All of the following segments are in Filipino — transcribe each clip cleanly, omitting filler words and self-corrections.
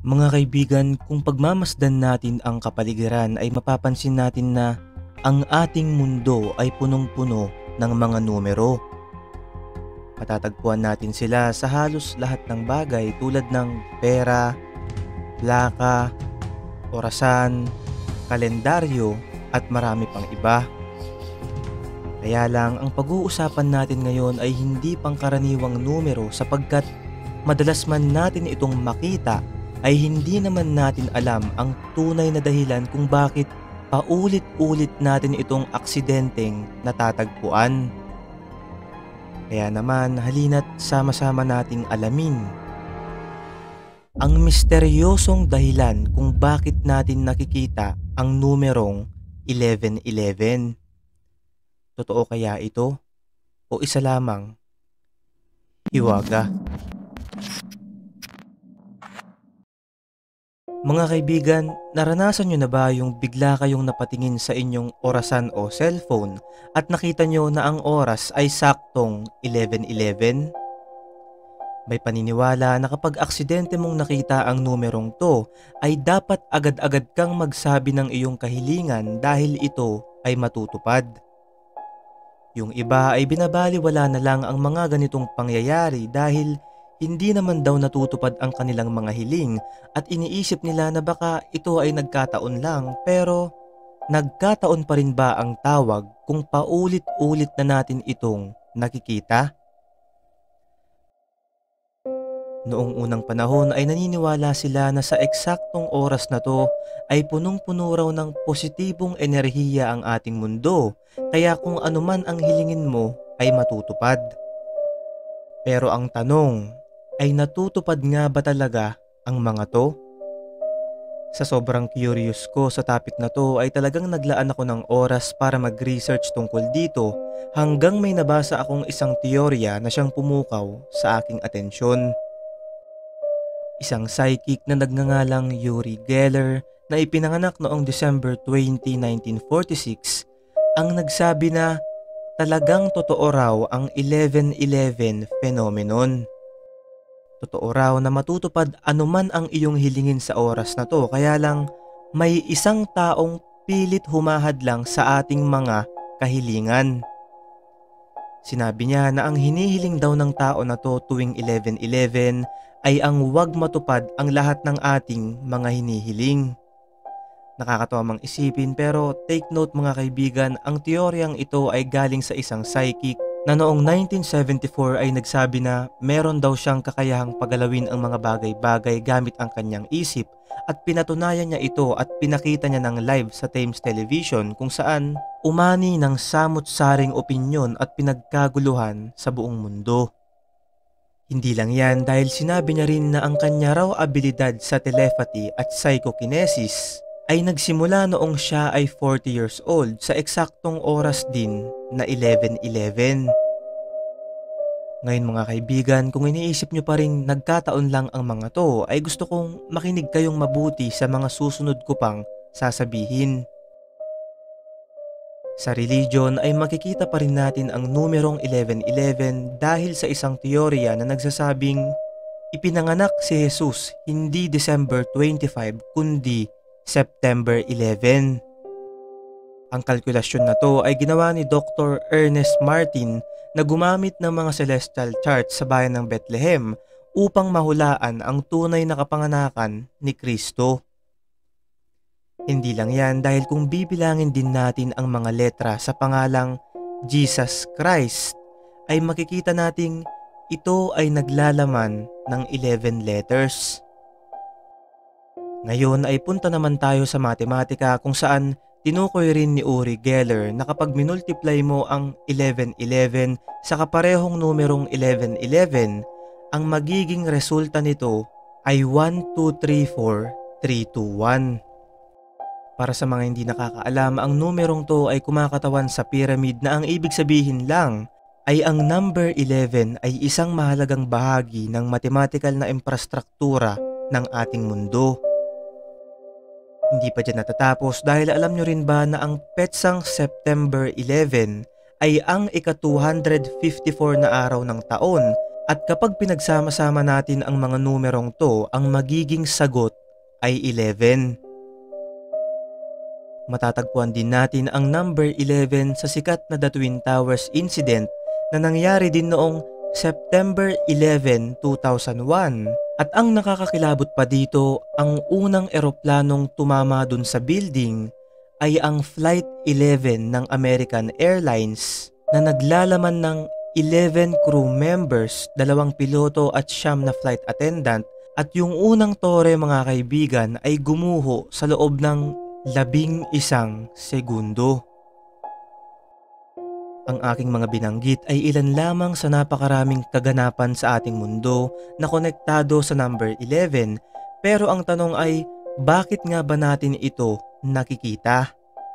Mga kaibigan, kung pagmamasdan natin ang kapaligiran ay mapapansin natin na ang ating mundo ay punong-puno ng mga numero. Matatagpuan natin sila sa halos lahat ng bagay tulad ng pera, plaka, orasan, kalendaryo at marami pang iba. Kaya lang ang pag-uusapan natin ngayon ay hindi pangkaraniwang numero sapagkat madalas man natin itong makita ay hindi naman natin alam ang tunay na dahilan kung bakit paulit-ulit natin itong aksidenteng natatagpuan. Kaya naman halina't sama-sama nating alamin ang misteryosong dahilan kung bakit natin nakikita ang numerong 1111. Totoo kaya ito o isa lamang hiwaga? Mga kaibigan, naranasan nyo na ba yung bigla kayong napatingin sa inyong orasan o cellphone at nakita nyo na ang oras ay saktong 11:11? May paniniwala na kapag aksidente mong nakita ang numerong to ay dapat agad-agad kang magsabi ng iyong kahilingan dahil ito ay matutupad. Yung iba ay binabaliwala na lang ang mga ganitong pangyayari dahil hindi naman daw natutupad ang kanilang mga hiling at iniisip nila na baka ito ay nagkataon lang, pero nagkataon pa rin ba ang tawag kung paulit-ulit na natin itong nakikita? Noong unang panahon ay naniniwala sila na sa eksaktong oras na to ay punong-puno raw ng positibong enerhiya ang ating mundo, kaya kung anuman ang hilingin mo ay matutupad. Pero ang tanong, ay natutupad nga ba talaga ang mga to? Sa sobrang curious ko sa topic na to ay talagang naglaan ako ng oras para mag-research tungkol dito hanggang may nabasa akong isang teorya na siyang pumukaw sa aking atensyon. Isang psychic na nagngangalang Uri Geller na ipinanganak noong December 20, 1946 ang nagsabi na talagang totoo raw ang 1111 phenomenon. Totoo raw na matutupad anuman ang iyong hilingin sa oras na to, kaya lang may isang taong pilit humahad lang sa ating mga kahilingan. Sinabi niya na ang hinihiling daw ng tao na to tuwing 11:11 ay ang huwag matupad ang lahat ng ating mga hinihiling. Nakakatawa mang isipin pero take note mga kaibigan, ang teoryang ito ay galing sa isang psychic na noong 1974 ay nagsabi na meron daw siyang kakayahang pagalawin ang mga bagay-bagay gamit ang kanyang isip, at pinatunayan niya ito at pinakita niya ng live sa Thames Television kung saan umani ng samut-saring opinyon at pinagkaguluhan sa buong mundo. Hindi lang yan dahil sinabi niya rin na ang kanya raw abilidad sa telepathy at psychokinesis ay nagsimula noong siya ay 40 years old sa eksaktong oras din na 11:11. Ngayon mga kaibigan, kung iniisip nyo pa rin nagkataon lang ang mga to, ay gusto kong makinig kayong mabuti sa mga susunod ko pang sasabihin. Sa religion ay makikita pa rin natin ang numerong 11:11 dahil sa isang teorya na nagsasabing ipinanganak si Jesus hindi December 25 kundi September 11. Ang kalkulasyon na to ay ginawa ni Dr. Ernest Martin na gumamit ng mga celestial charts sa bayan ng Bethlehem upang mahulaan ang tunay na kapanganakan ni Kristo. Hindi lang yan dahil kung bibilangin din natin ang mga letra sa pangalang Jesus Christ ay makikita nating ito ay naglalaman ng 11 letters. Ngayon ay punta naman tayo sa matematika kung saan tinukoy rin ni Uri Geller na kapag minultiply mo ang 1111 sa kaparehong numerong 1111, ang magiging resulta nito ay 1234321. Para sa mga hindi nakakaalam, ang numerong to ay kumakatawan sa pyramid na ang ibig sabihin lang ay ang number 11 ay isang mahalagang bahagi ng mathematical na infrastruktura ng ating mundo. Hindi pa dyan natatapos dahil alam nyo rin ba na ang petsang September 11 ay ang ika-254 na araw ng taon At kapag pinagsama-sama natin ang mga numerong to, ang magiging sagot ay 11. Matatagpuan din natin ang number 11 sa sikat na The Twin Towers incident na nangyari din noong September 11, 2001. At ang nakakakilabot pa dito, ang unang eroplanong tumama dun sa building ay ang Flight 11 ng American Airlines na naglalaman ng 11 crew members, 2 piloto at 9 na flight attendant, at yung unang tore mga kaibigan ay gumuho sa loob ng 11 segundo. Ang aking mga binanggit ay ilan lamang sa napakaraming kaganapan sa ating mundo na konektado sa number 11, pero ang tanong ay bakit nga ba natin ito nakikita?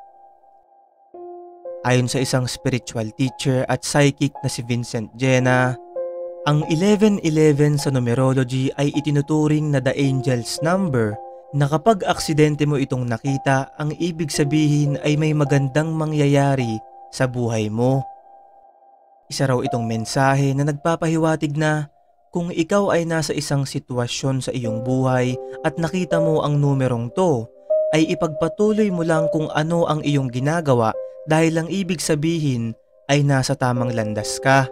Ayon sa isang spiritual teacher at psychic na si Vincent Jena, ang 1111 sa numerology ay itinuturing na the angel's number na kapag aksidente mo itong nakita, ang ibig sabihin ay may magandang mangyayari sa buhay mo. Isa raw itong mensahe na nagpapahiwatig na kung ikaw ay nasa isang sitwasyon sa iyong buhay at nakita mo ang numerong to, ay ipagpatuloy mo lang kung ano ang iyong ginagawa dahil ang ibig sabihin ay nasa tamang landas ka.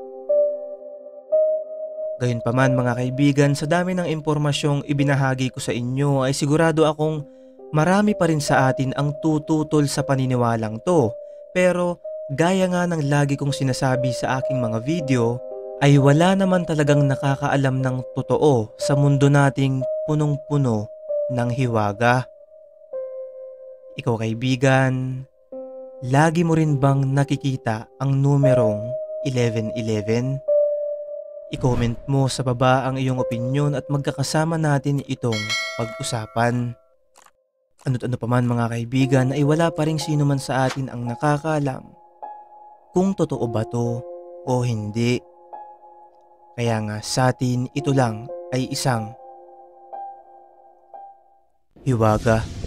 Gayunpaman mga kaibigan, sa dami ng impormasyong ibinahagi ko sa inyo ay sigurado akong marami pa rin sa atin ang tututol sa paniniwalang to. Pero gaya nga ng lagi kong sinasabi sa aking mga video, ay wala naman talagang nakakaalam ng totoo sa mundo nating punong-puno ng hiwaga. Ikaw kaibigan, lagi mo rin bang nakikita ang numerong 1111? I-comment mo sa baba ang iyong opinyon at magkakasama natin itong pag-usapan. Ano't ano pa man mga kaibigan ay wala pa ring sino man sa atin ang nakakaalam kung totoo ba to o hindi. Kaya nga sa atin ito lang ay isang hiwaga.